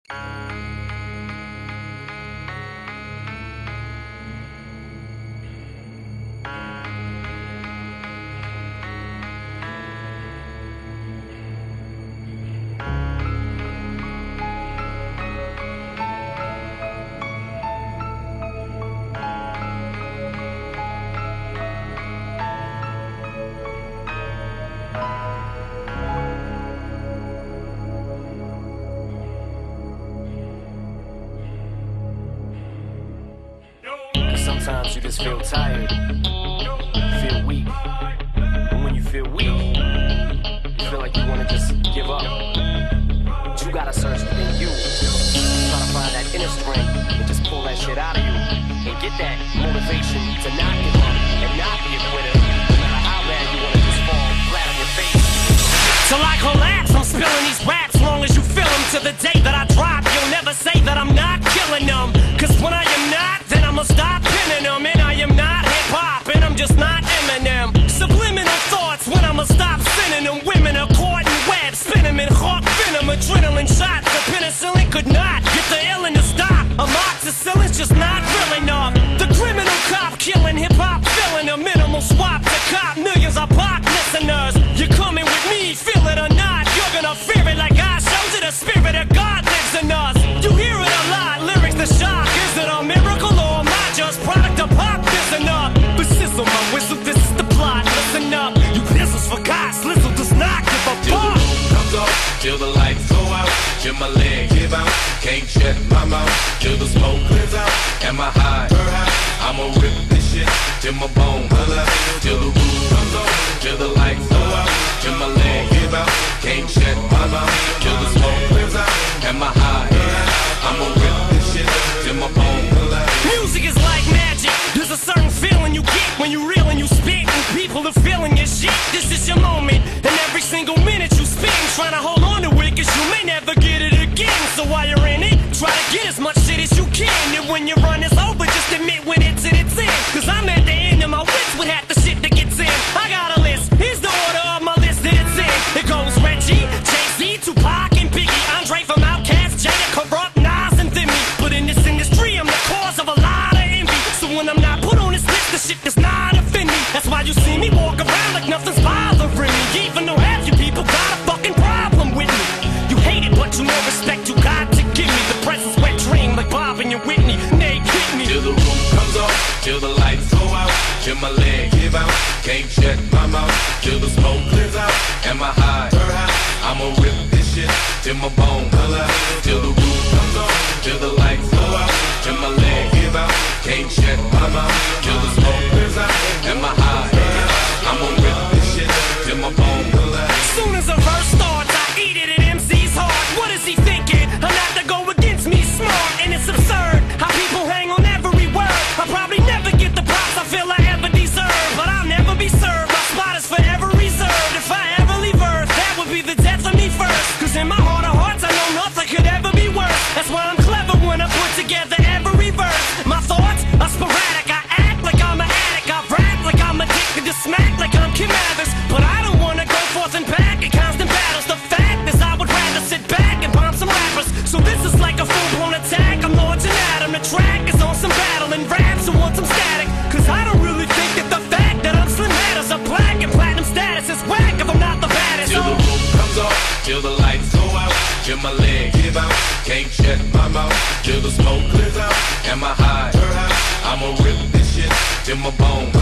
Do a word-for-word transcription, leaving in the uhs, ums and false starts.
Sometimes you just feel tired, feel weak, and when you feel weak, you feel like you want to just give up. But you gotta search within you, try to find that inner strength, and just pull that shit out of you, and get that motivation to not give up, and not be a quitter, no matter how bad you want to just fall flat on your face. Till I collapse, I'm spilling these raps, long as you feel them. To the day that I drop, you'll never say that I'm not killing them, cause when I am not, then I'ma stop pinning them. And I am not hip-hop, and I'm just not Eminem. Subliminal thoughts when I'ma stop sending them. Women are caught in webs, spin them in hawk venom. Adrenaline shots, the penicillin could not get the illin to stop. Amoxicillin's just not real enough. The criminal cop killing hip-hop, filling a minimal swap to cop. Millions of pop listeners, you're coming with me, feel it or not. You're gonna fear it like I showed you. The spirit of God lives in us. You hear it a lot, lyrics the shock. Is it a miracle or am I just product of pop? Listen up, but sizzle my whistle, this is the plot. Listen up, you pistols for God, Slizzle does not give a fuck. Till the roof comes off, till the lights go out, till my leg give out, can't shut my mouth, till the smoke clears out, and my high, I'ma rip this shit till my bone holla. Till the roof comes off, till the lights go out, till my leg give out, can't shut my mouth, till the smoke clears out, and my high, I'ma rip this shit till my bone holla. Music is like magic. There's a certain feeling you get when you reel and you spit, and people are feeling your shit. This is your moment, and every single minute you spend trying to hold on to it, cause you may never get it again. So while you're in it, try to get as much shit as you can. And when your run is over, just admit when it's in its end. Cause I'm at the end of my wits with half the shit that gets in. I got a list, here's the order of my list that it's in. It goes Reggie, Jay-Z, Tupac, and Biggie, Andre from Outkast, Jada, Corrupt, Nas, and Demi. But in this industry, I'm the cause of a lot of envy. So when I'm not put on this list, the shit does not offend me. That's why you see me walk around like nothing's bothering me. Even though half you people got a fucking problem with me. You hate it, but you know respect you got to give me. The presence wet dream like Bob and your Whitney. Nay, kick me. Till the roof comes off, till the lights go out, till my leg give out, can't shut my mouth, till the smoke clears out, and my high, I'ma rip this shit till my bone holla. Till the roof comes off, till the lights go out, till my leg give out, can't shut my mouth, till the smoke clears out, and my high, I'ma rip this shit till my bone holla. Soon as a verse starts, I eat it at M C's heart. What is he thinking? I'm not to go against me, smart, and it's absurd how people hang on every word. I'll probably never get the props I feel I ever deserve, but I'll never be served. My spot is forever reserved. If I ever leave Earth, that would be the death of me first. Cause in my heart of hearts, I know nothing could ever be worse. That's why I'm clever when I put together every verse. My thoughts are sporadic. I act like I'm an addict. I rap like I'm addicted to smack like I'm Kim Mathers. But I don't wanna go forth and back in constant battles. The fact is I would rather sit back and bomb some rappers. So this is like a full-blown attack. I'm launching at 'em. The track is on some battle and raps and want some static. Cause I don't really think that the fact that I'm Slim matters. A black and platinum status is whack if I'm not the baddest. Till the roof comes off, till the lights go out, till my leg give out, can't shut my mouth, till the smoke clears out, and my high, I'ma rip this shit till my bone